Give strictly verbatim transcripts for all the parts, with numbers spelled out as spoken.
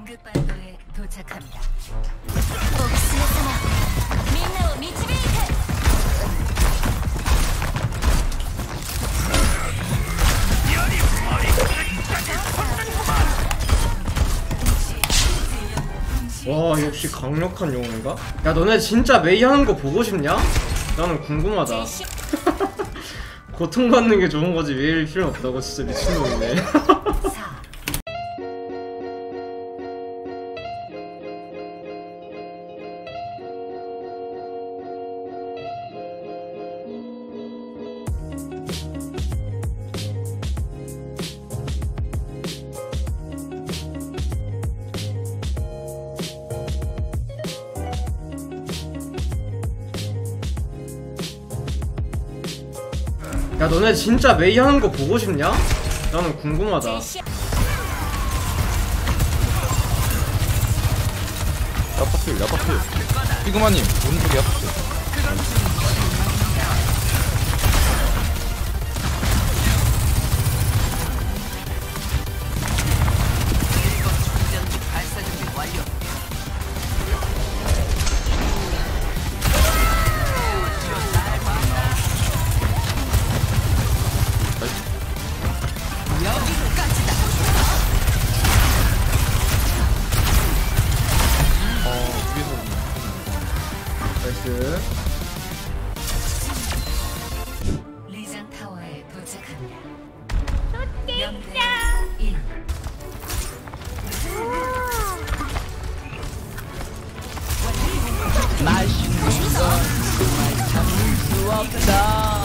연극반도에 도착합니다. 옥스메사마 민나오 미치베이테. 와 역시 강력한 용인가? 야 너네 진짜 메이 하는 거 보고 싶냐? 나는 궁금하다. 고통받는 게 좋은 거지 메이일 필요 없다고. 진짜 미친놈이네. 야 너네 진짜 메이 하는 거 보고 싶냐? 나는 궁금하다. 야파필 야파필 피그마님 오른쪽에 야파필. 나이스. 리장 타워에 도착합니다. 영대 일. 맛있는 건 정말 참을 수 없다.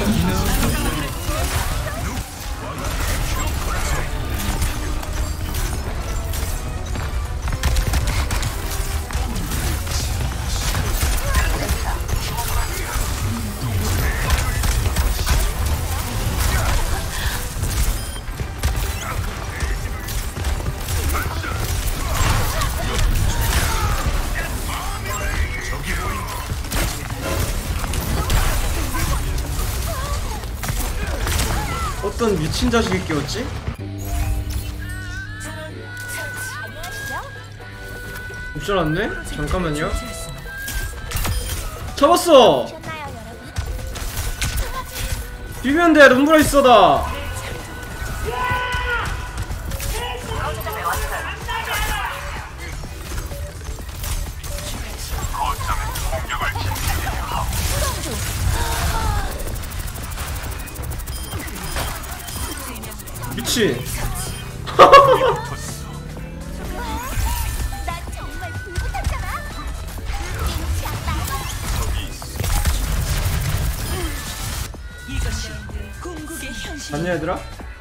어떤 미친 자식이 끼웠지? 옵션 왔네? 잠깐만요. 잡았어! 비비면 돼! 룸브라 있어다! 미친. 안녕 얘들아.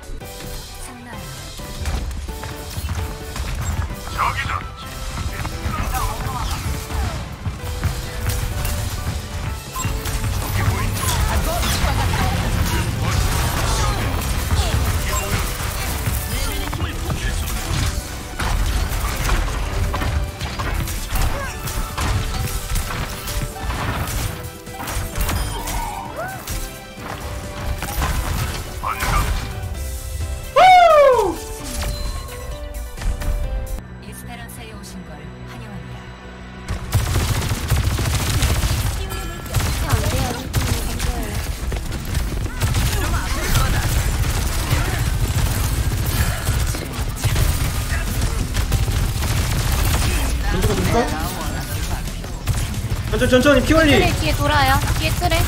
에스페란사에 오신 걸 환영합니다. 천천히 천천히 피 관리. 트레 뒤에 돌아요. 뒤에 트레.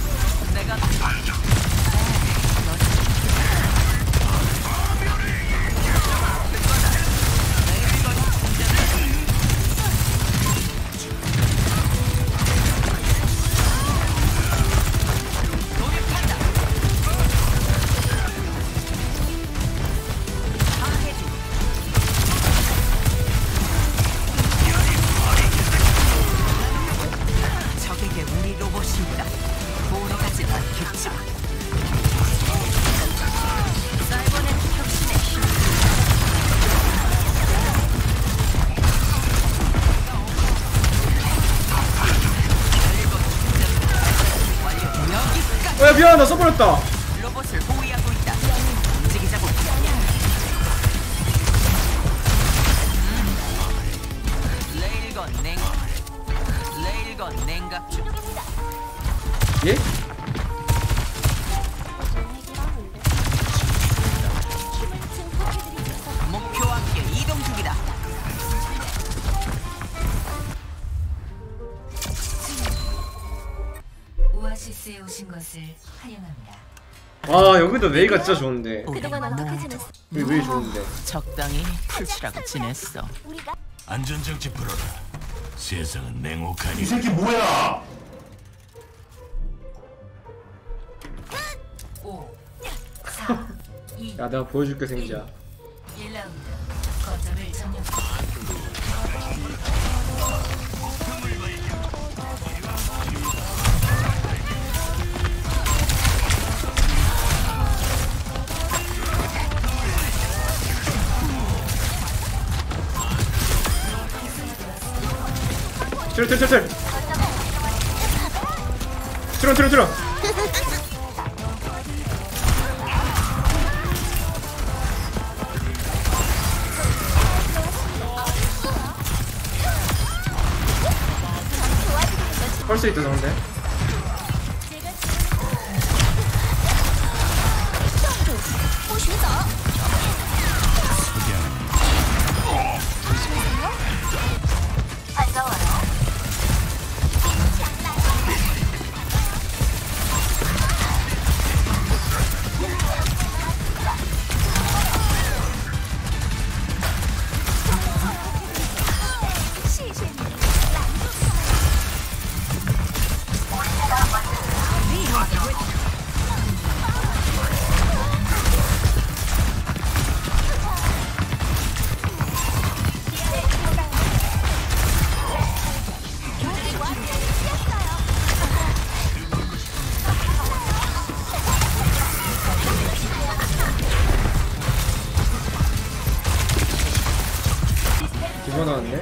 적에게 우리 로봇입니다. 보러 가지 않겠죠. 사이버넷 혁신의 힘. 어, 야 미안 나 써버렸다. 로봇을 보위하고 있다. 움직이자고. 것을 환영합니다. 와 여기도 메이가 진짜 좋은데. 그동안 어떻게 지냈어? 여기 왜 좋은데? 적당히 풀칠하고 지냈어. 안전장치 풀어라. 세상은 냉혹하니. 이 새끼 뭐야? 오, 사, 이, 야 내가 보여줄게 생지야. 일 라운드. 거점을 점령합니다. 트론 트론 트론 트론 트론 트론. 펄스 있다 상대. 디바 나왔네.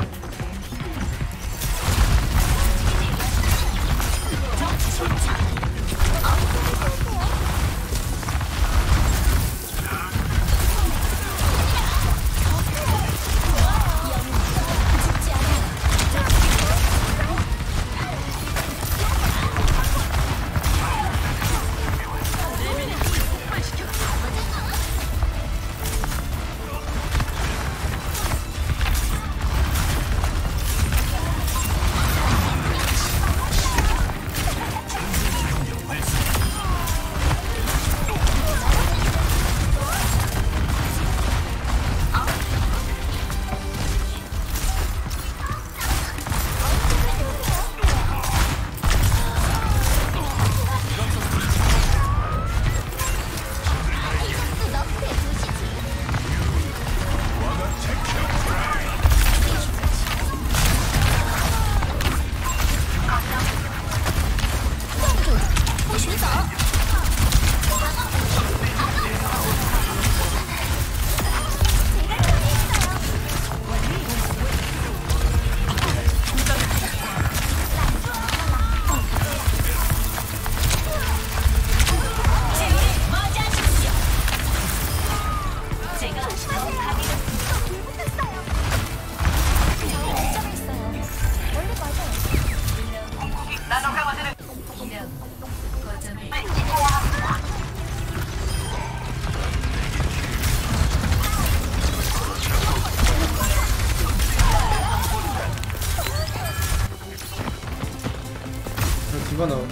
디바 나와.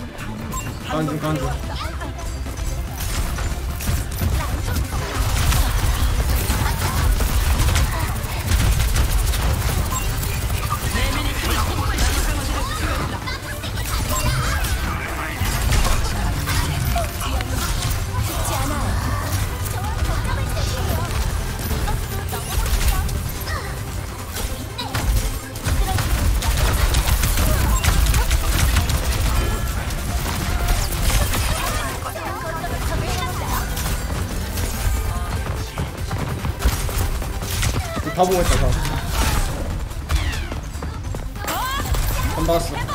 간중 간중. 다 보고 있다 다. 안 봤어.